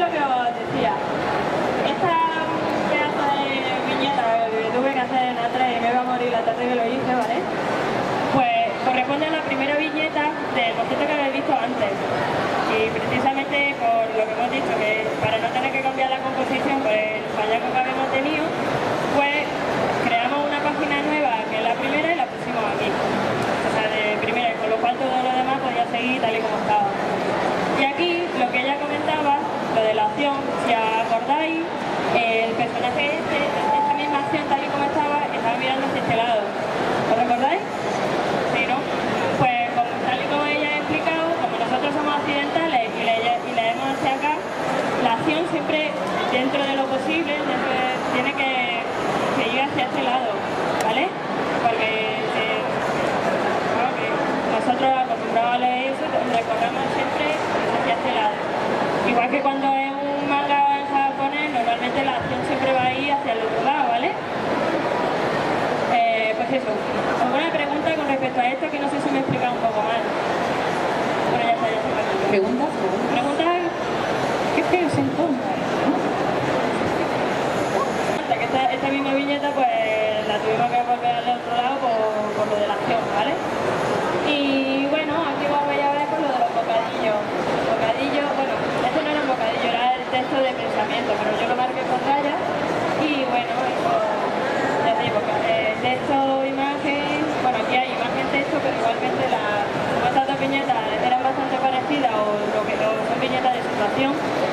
lo que os decía. Esta pedazo de viñeta que tuve que hacer en A3 y me iba a morir la tarde que lo hice, ¿vale? Pues corresponde a la primera viñeta del boceto que habéis visto antes. Y precisamente por lo que hemos dicho, que para no tener que cambiar la composición por el fallaco que habíamos tenido, pues creamos una página nueva que es la primera y la pusimos aquí. O sea, de primera, con lo cual todo lo demás podía seguir tal y como estaba. Y aquí, lo que ella comentaba, lo de la acción, si acordáis, el personaje esta misma acción tal y como estaba mirando hacia este lado. ¿Os recordáis? Sí, ¿no? Pues tal y como ella ha explicado, como nosotros somos accidentales y leemos hacia acá, la acción siempre, dentro de lo posible, tiene que ir hacia este lado, ¿vale? Porque nosotros acostumbrados a leer eso, recorremos siempre hacia este lado. Igual que cuando es un manga en japonés, normalmente la acción siempre va a ir hacia el otro lado, ¿vale? Pues eso. ¿Alguna pregunta con respecto a esto? Que no sé si me he explicado un poco mal. Bueno, ya está, ya está. ¿Preguntas? ¿Preguntas? Qué feo se entonces, ¿no? Que esta misma viñeta pues la tuvimos que volver al otro lado por lo de la acción, ¿vale? Y bueno, aquí vamos a ver por lo de los bocadillos. Bocadillos, bueno, esto no era un bocadillo, era el texto de pensamiento, pero yo lo marqué con rayas y bueno, ya te digo, texto, imagen, bueno, aquí hay imagen, texto, pero igualmente estas dos viñetas eran bastante parecidas o son viñetas de situación.